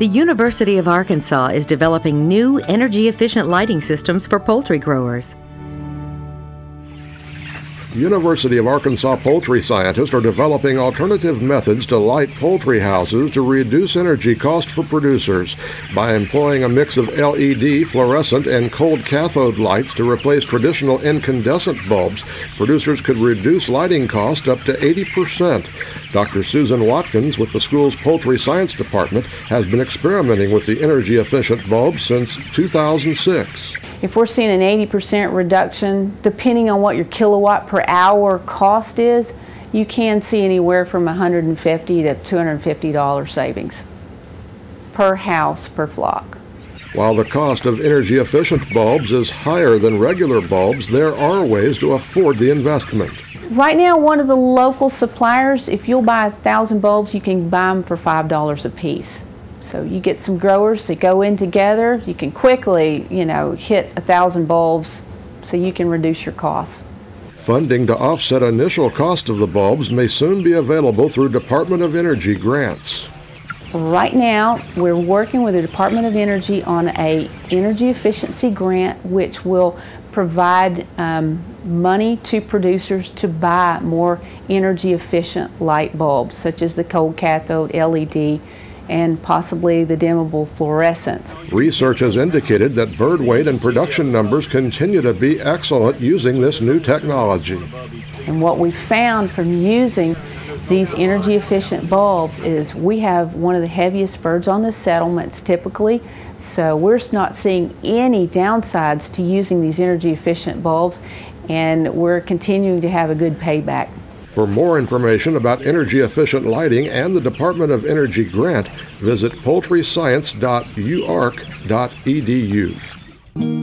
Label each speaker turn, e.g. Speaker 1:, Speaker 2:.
Speaker 1: The University of Arkansas is developing new energy-efficient lighting systems for poultry growers.
Speaker 2: University of Arkansas poultry scientists are developing alternative methods to light poultry houses to reduce energy cost for producers. By employing a mix of LED, fluorescent, and cold cathode lights to replace traditional incandescent bulbs, producers could reduce lighting cost up to 80%. Dr. Susan Watkins with the school's Poultry Science Department has been experimenting with the energy-efficient bulb since 2006.
Speaker 3: If we're seeing an 80% reduction, depending on what your kilowatt per hour cost is, you can see anywhere from $150 to $250 savings per house, per flock.
Speaker 2: While the cost of energy-efficient bulbs is higher than regular bulbs, there are ways to afford the investment.
Speaker 3: Right now, one of the local suppliers, if you'll buy 1,000 bulbs, you can buy them for $5 a piece. So you get some growers that go in together, you can quickly, hit 1,000 bulbs so you can reduce your costs.
Speaker 2: Funding to offset initial cost of the bulbs may soon be available through Department of Energy grants.
Speaker 3: Right now, we're working with the Department of Energy on an energy efficiency grant which will provide money to producers to buy more energy efficient light bulbs such as the cold cathode, LED, and possibly the dimmable fluorescents.
Speaker 2: Research has indicated that bird weight and production numbers continue to be excellent using this new technology.
Speaker 3: And what we found from using these energy efficient bulbs is we have one of the heaviest birds on the settlements typically, so we're not seeing any downsides to using these energy efficient bulbs, and we're continuing to have a good payback.
Speaker 2: For more information about energy-efficient lighting and the Department of Energy grant, visit poultryscience.uark.edu.